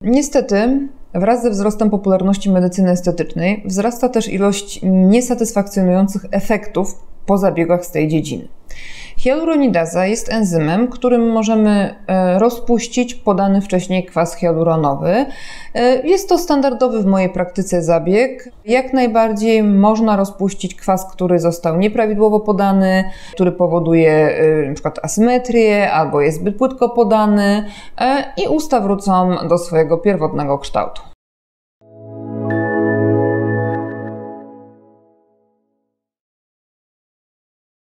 Niestety, wraz ze wzrostem popularności medycyny estetycznej wzrasta też ilość niesatysfakcjonujących efektów po zabiegach z tej dziedziny. Hialuronidaza jest enzymem, którym możemy rozpuścić podany wcześniej kwas hialuronowy. Jest to standardowy w mojej praktyce zabieg. Jak najbardziej można rozpuścić kwas, który został nieprawidłowo podany, który powoduje np. asymetrię albo jest zbyt płytko podany i usta wrócą do swojego pierwotnego kształtu.